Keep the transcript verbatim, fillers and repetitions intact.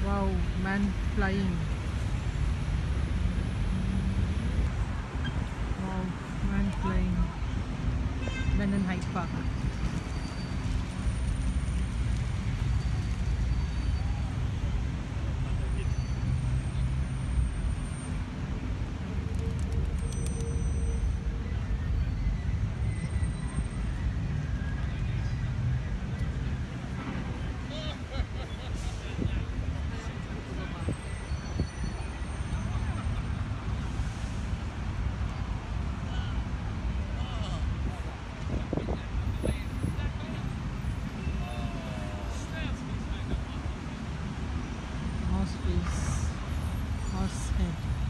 Wow, man flying. Wow, man flying. Ganun height pa. Mouse face. Mouse head.